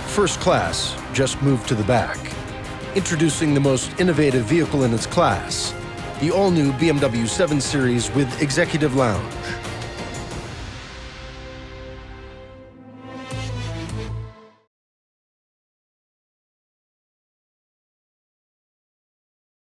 First class just moved to the back. Introducing the most innovative vehicle in its class, the all-new BMW 7 Series with Executive Lounge.